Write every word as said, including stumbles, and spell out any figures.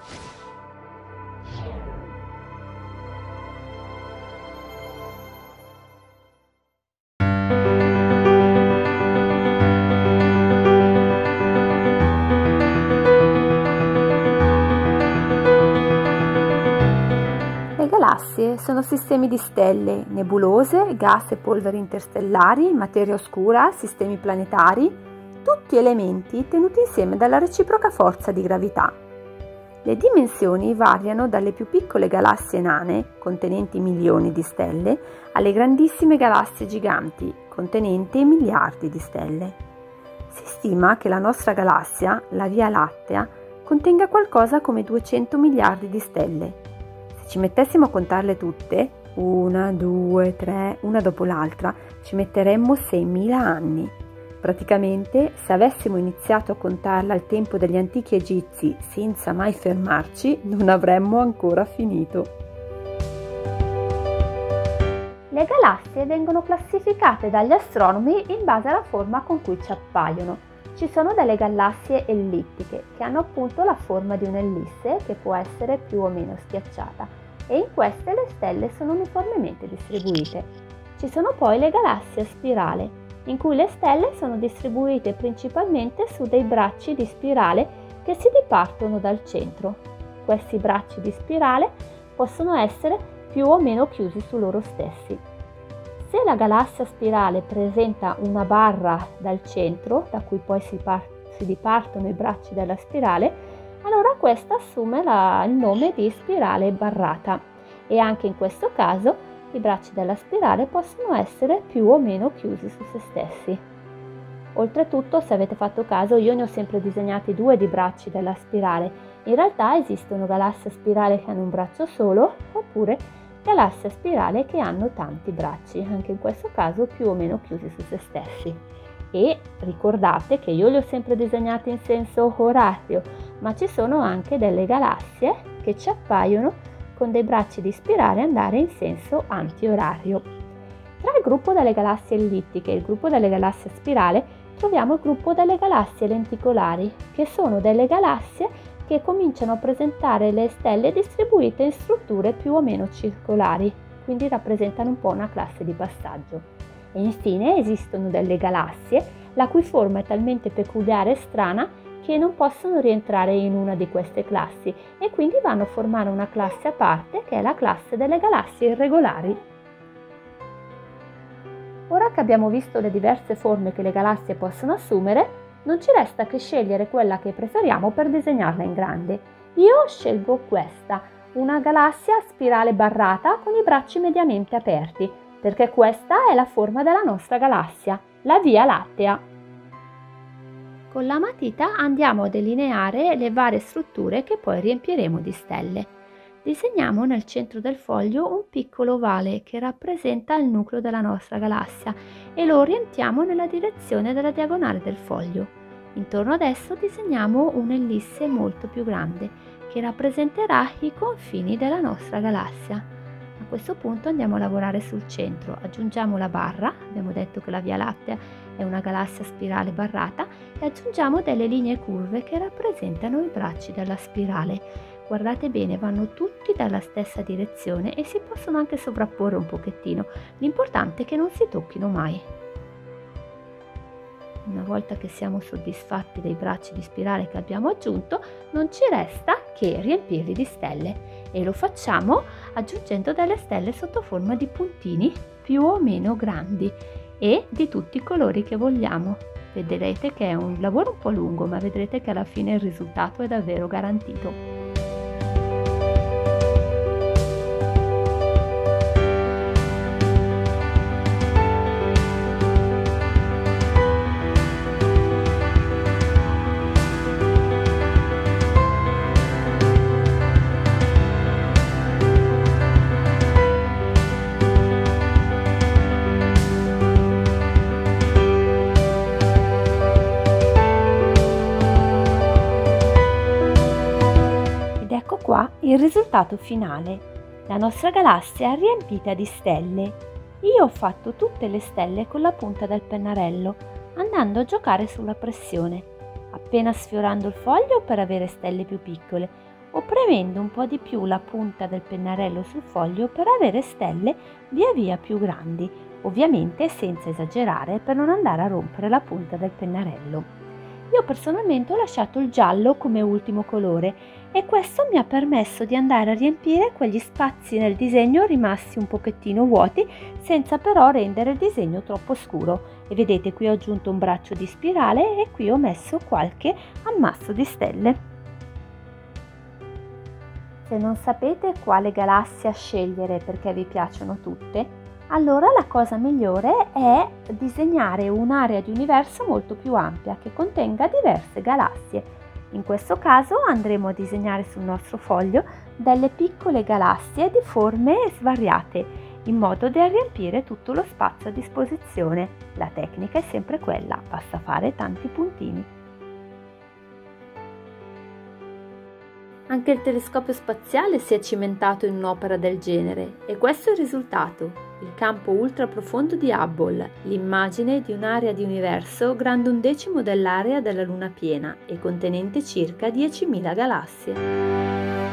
Le galassie sono sistemi di stelle, nebulose, gas e polveri interstellari, materia oscura, sistemi planetari, tutti elementi tenuti insieme dalla reciproca forza di gravità. Le dimensioni variano dalle più piccole galassie nane, contenenti milioni di stelle, alle grandissime galassie giganti, contenenti miliardi di stelle. Si stima che la nostra galassia, la Via Lattea, contenga qualcosa come duecento miliardi di stelle. Se ci mettessimo a contarle tutte, una, due, tre, una dopo l'altra, ci metteremmo seimila anni. Praticamente, se avessimo iniziato a contarla al tempo degli antichi egizi senza mai fermarci, non avremmo ancora finito. Le galassie vengono classificate dagli astronomi in base alla forma con cui ci appaiono. Ci sono delle galassie ellittiche, che hanno appunto la forma di un'ellisse che può essere più o meno schiacciata, e in queste le stelle sono uniformemente distribuite. Ci sono poi le galassie a spirale, in cui le stelle sono distribuite principalmente su dei bracci di spirale che si dipartono dal centro. Questi bracci di spirale possono essere più o meno chiusi su loro stessi. Se la galassia a spirale presenta una barra dal centro, da cui poi si, par- si dipartono i bracci della spirale, allora questa assume la- il nome di spirale barrata, e anche in questo caso i bracci della spirale possono essere più o meno chiusi su se stessi. Oltretutto, se avete fatto caso, io ne ho sempre disegnati due di bracci della spirale. In realtà esistono galassie a spirale che hanno un braccio solo, oppure galassie a spirale che hanno tanti bracci, anche in questo caso più o meno chiusi su se stessi. E ricordate che io li ho sempre disegnati in senso orario, ma ci sono anche delle galassie che ci appaiono con dei bracci di spirale andare in senso antiorario. Tra il gruppo delle galassie ellittiche e il gruppo delle galassie a spirale troviamo il gruppo delle galassie lenticolari, che sono delle galassie che cominciano a presentare le stelle distribuite in strutture più o meno circolari, quindi rappresentano un po' una classe di passaggio. E infine esistono delle galassie la cui forma è talmente peculiare e strana che non possono rientrare in una di queste classi e quindi vanno a formare una classe a parte, che è la classe delle galassie irregolari. Ora che abbiamo visto le diverse forme che le galassie possono assumere, non ci resta che scegliere quella che preferiamo per disegnarla in grande. Io scelgo questa, una galassia a spirale barrata con i bracci mediamente aperti, perché questa è la forma della nostra galassia, la Via Lattea. Con la matita andiamo a delineare le varie strutture che poi riempiremo di stelle. Disegniamo nel centro del foglio un piccolo ovale che rappresenta il nucleo della nostra galassia e lo orientiamo nella direzione della diagonale del foglio. Intorno ad esso disegniamo un'ellisse molto più grande che rappresenterà i confini della nostra galassia. A questo punto andiamo a lavorare sul centro, aggiungiamo la barra, abbiamo detto che la Via Lattea è una galassia a spirale barrata, e aggiungiamo delle linee curve che rappresentano i bracci della spirale. Guardate bene, vanno tutti dalla stessa direzione e si possono anche sovrapporre un pochettino, l'importante è che non si tocchino mai. Una volta che siamo soddisfatti dei bracci di spirale che abbiamo aggiunto, non ci resta che riempirli di stelle, e lo facciamo aggiungendo delle stelle sotto forma di puntini più o meno grandi e di tutti i colori che vogliamo. Vedrete che è un lavoro un po' lungo, ma vedrete che alla fine il risultato è davvero garantito. Qua il risultato finale. La nostra galassia è riempita di stelle. Io ho fatto tutte le stelle con la punta del pennarello, andando a giocare sulla pressione, appena sfiorando il foglio per avere stelle più piccole, o premendo un po' di più la punta del pennarello sul foglio per avere stelle via via più grandi, ovviamente senza esagerare per non andare a rompere la punta del pennarello. Io personalmente ho lasciato il giallo come ultimo colore e questo mi ha permesso di andare a riempire quegli spazi nel disegno rimasti un pochettino vuoti senza però rendere il disegno troppo scuro. E vedete, qui ho aggiunto un braccio di spirale e qui ho messo qualche ammasso di stelle. Se non sapete quale galassia scegliere perché vi piacciono tutte, allora la cosa migliore è disegnare un'area di universo molto più ampia che contenga diverse galassie. In questo caso andremo a disegnare sul nostro foglio delle piccole galassie di forme svariate, in modo da riempire tutto lo spazio a disposizione. La tecnica è sempre quella, basta fare tanti puntini. Anche il telescopio spaziale si è cimentato in un'opera del genere e questo è il risultato, il campo ultraprofondo di Hubble, l'immagine di un'area di universo grande un decimo dell'area della Luna piena e contenente circa diecimila galassie.